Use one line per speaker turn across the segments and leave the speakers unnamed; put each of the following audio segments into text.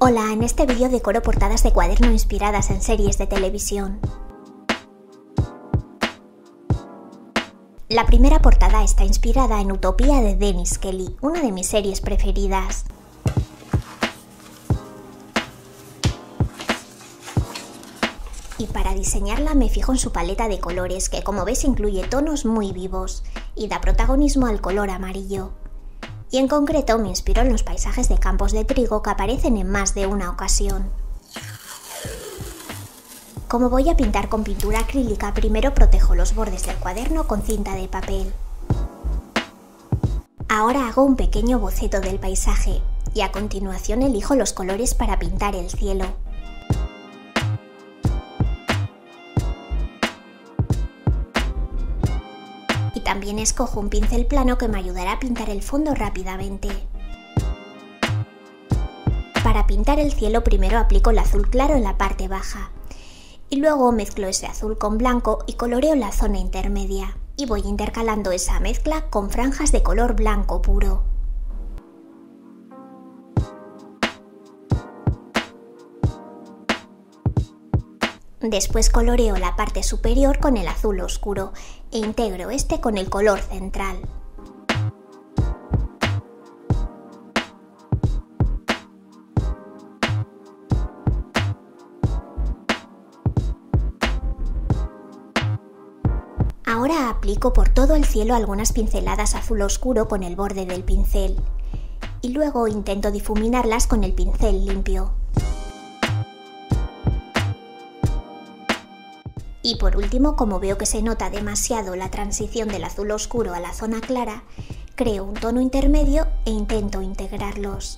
Hola, en este vídeo decoro portadas de cuaderno inspiradas en series de televisión. La primera portada está inspirada en Utopía de Dennis Kelly, una de mis series preferidas. Y para diseñarla me fijo en su paleta de colores que, como ves, incluye tonos muy vivos y da protagonismo al color amarillo. Y en concreto me inspiro en los paisajes de campos de trigo que aparecen en más de una ocasión. Como voy a pintar con pintura acrílica, primero protejo los bordes del cuaderno con cinta de papel. Ahora hago un pequeño boceto del paisaje y a continuación elijo los colores para pintar el cielo. También escojo un pincel plano que me ayudará a pintar el fondo rápidamente. Para pintar el cielo primero aplico el azul claro en la parte baja y luego mezclo ese azul con blanco y coloreo la zona intermedia y voy intercalando esa mezcla con franjas de color blanco puro. Después coloreo la parte superior con el azul oscuro e integro este con el color central. Ahora aplico por todo el cielo algunas pinceladas azul oscuro con el borde del pincel y luego intento difuminarlas con el pincel limpio. Y por último, como veo que se nota demasiado la transición del azul oscuro a la zona clara, creo un tono intermedio e intento integrarlos.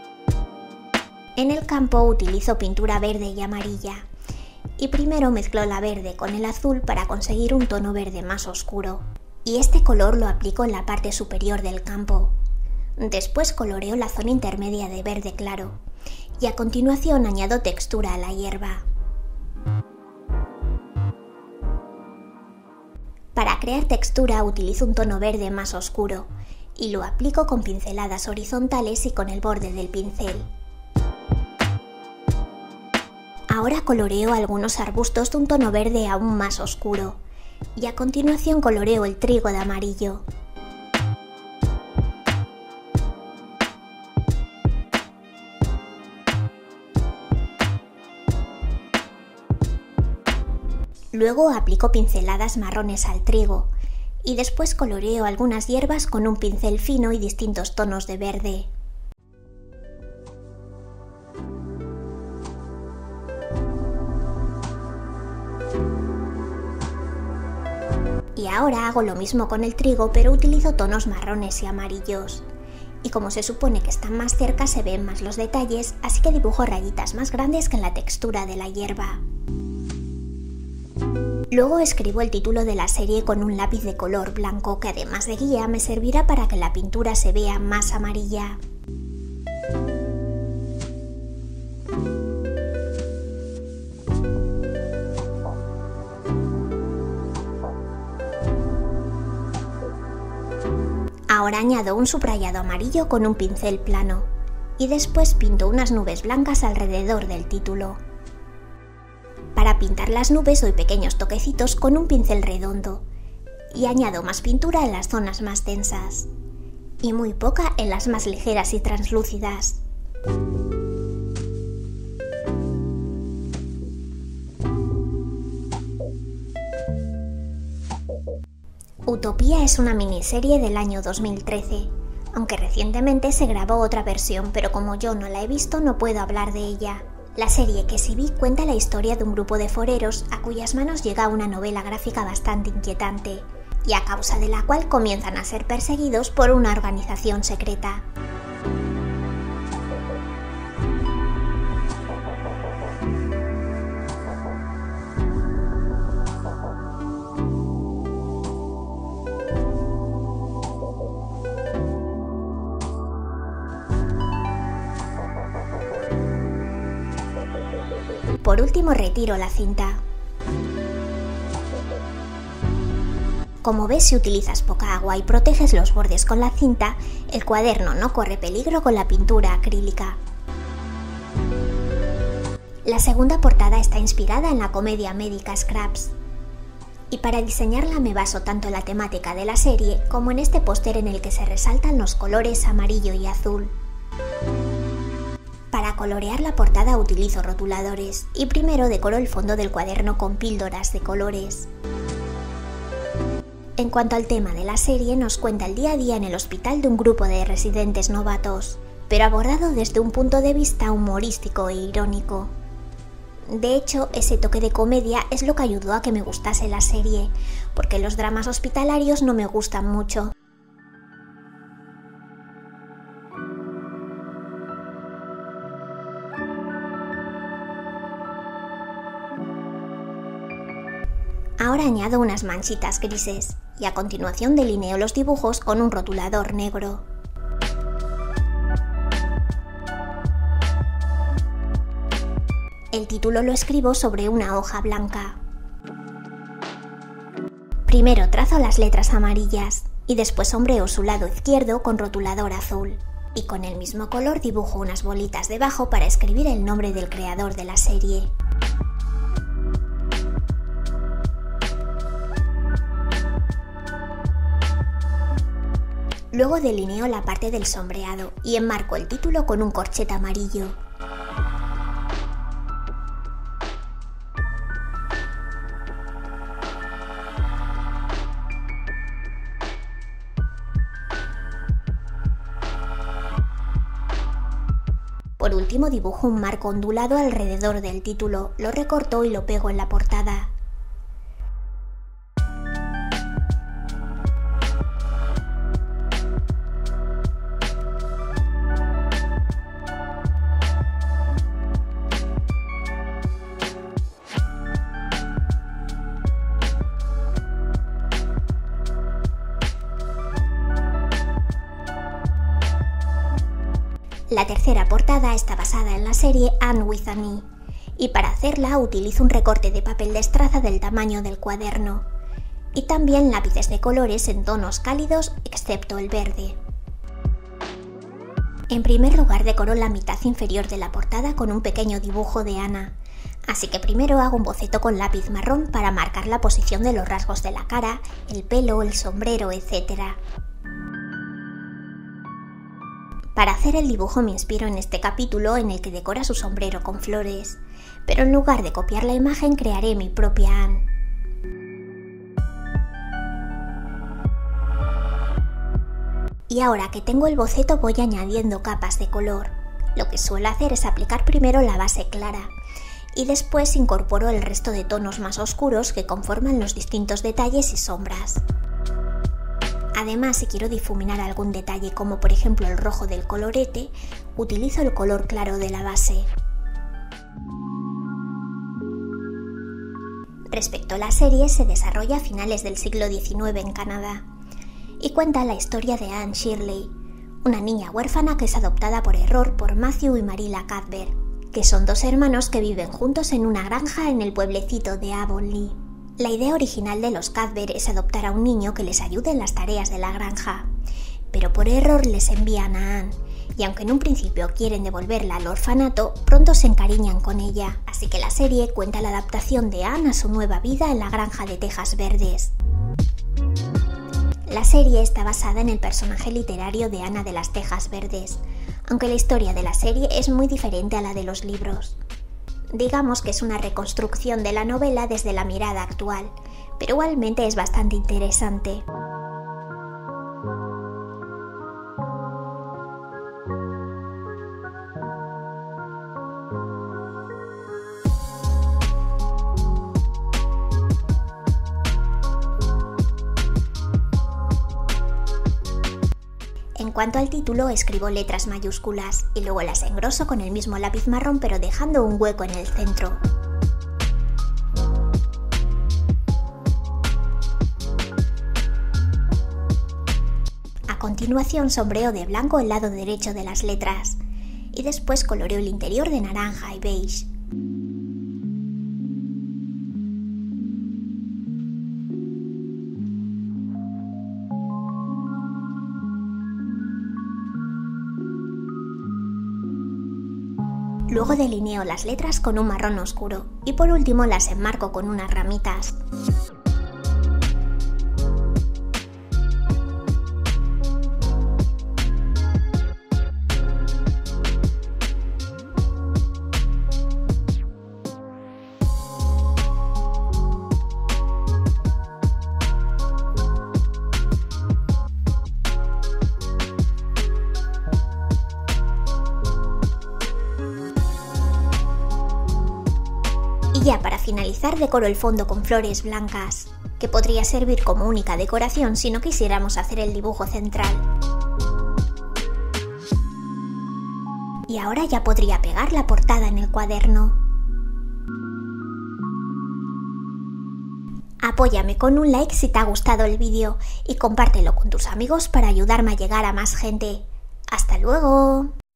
En el campo utilizo pintura verde y amarilla, y primero mezclo la verde con el azul para conseguir un tono verde más oscuro, y este color lo aplico en la parte superior del campo. Después coloreo la zona intermedia de verde claro, y a continuación añado textura a la hierba. Para crear textura utilizo un tono verde más oscuro y lo aplico con pinceladas horizontales y con el borde del pincel. Ahora coloreo algunos arbustos de un tono verde aún más oscuro y a continuación coloreo el trigo de amarillo. Luego aplico pinceladas marrones al trigo y después coloreo algunas hierbas con un pincel fino y distintos tonos de verde. Y ahora hago lo mismo con el trigo, pero utilizo tonos marrones y amarillos. Y como se supone que están más cerca se ven más los detalles, así que dibujo rayitas más grandes que en la textura de la hierba. Luego escribo el título de la serie con un lápiz de color blanco que además de guía me servirá para que la pintura se vea más amarilla. Ahora añado un subrayado amarillo con un pincel plano y después pinto unas nubes blancas alrededor del título. Para pintar las nubes doy pequeños toquecitos con un pincel redondo y añado más pintura en las zonas más densas y muy poca en las más ligeras y translúcidas. Utopía es una miniserie del año 2013, aunque recientemente se grabó otra versión, pero como yo no la he visto no puedo hablar de ella. La serie que sí vi cuenta la historia de un grupo de foreros a cuyas manos llega una novela gráfica bastante inquietante y a causa de la cual comienzan a ser perseguidos por una organización secreta. Por último retiro la cinta. Como ves, si utilizas poca agua y proteges los bordes con la cinta, el cuaderno no corre peligro con la pintura acrílica. La segunda portada está inspirada en la comedia médica Scraps. Y para diseñarla me baso tanto en la temática de la serie como en este póster en el que se resaltan los colores amarillo y azul. Para colorear la portada utilizo rotuladores y primero decoro el fondo del cuaderno con píldoras de colores. En cuanto al tema de la serie, nos cuenta el día a día en el hospital de un grupo de residentes novatos, pero abordado desde un punto de vista humorístico e irónico. De hecho, ese toque de comedia es lo que ayudó a que me gustase la serie, porque los dramas hospitalarios no me gustan mucho. Ahora añado unas manchitas grises y a continuación delineo los dibujos con un rotulador negro. El título lo escribo sobre una hoja blanca. Primero trazo las letras amarillas y después sombreo su lado izquierdo con rotulador azul. Y con el mismo color dibujo unas bolitas debajo para escribir el nombre del creador de la serie. Luego delineo la parte del sombreado y enmarco el título con un corchet amarillo. Por último dibujo un marco ondulado alrededor del título, lo recorto y lo pego en la portada. La tercera portada está basada en la serie Anne with an E, y para hacerla utilizo un recorte de papel de estraza del tamaño del cuaderno, y también lápices de colores en tonos cálidos excepto el verde. En primer lugar decoro la mitad inferior de la portada con un pequeño dibujo de Anna, así que primero hago un boceto con lápiz marrón para marcar la posición de los rasgos de la cara, el pelo, el sombrero, etc. Para hacer el dibujo me inspiro en este capítulo en el que decora su sombrero con flores, pero en lugar de copiar la imagen crearé mi propia Anne. Y ahora que tengo el boceto voy añadiendo capas de color. Lo que suelo hacer es aplicar primero la base clara y después incorporo el resto de tonos más oscuros que conforman los distintos detalles y sombras. Además, si quiero difuminar algún detalle como por ejemplo el rojo del colorete, utilizo el color claro de la base. Respecto a la serie, se desarrolla a finales del siglo XIX en Canadá y cuenta la historia de Anne Shirley, una niña huérfana que es adoptada por error por Matthew y Marilla Cuthbert, que son dos hermanos que viven juntos en una granja en el pueblecito de Avonlea. La idea original de los Cuthbert es adoptar a un niño que les ayude en las tareas de la granja, pero por error les envían a Anne, y aunque en un principio quieren devolverla al orfanato, pronto se encariñan con ella, así que la serie cuenta la adaptación de Anne a su nueva vida en la granja de Tejas Verdes. La serie está basada en el personaje literario de Ana de las Tejas Verdes, aunque la historia de la serie es muy diferente a la de los libros. Digamos que es una reconstrucción de la novela desde la mirada actual, pero igualmente es bastante interesante. En cuanto al título, escribo letras mayúsculas y luego las engroso con el mismo lápiz marrón pero dejando un hueco en el centro. A continuación sombreo de blanco el lado derecho de las letras y después coloreo el interior de naranja y beige. Luego delineo las letras con un marrón oscuro y por último las enmarco con unas ramitas. Y ya para finalizar decoro el fondo con flores blancas, que podría servir como única decoración si no quisiéramos hacer el dibujo central. Y ahora ya podría pegar la portada en el cuaderno. Apóyame con un like si te ha gustado el vídeo y compártelo con tus amigos para ayudarme a llegar a más gente. ¡Hasta luego!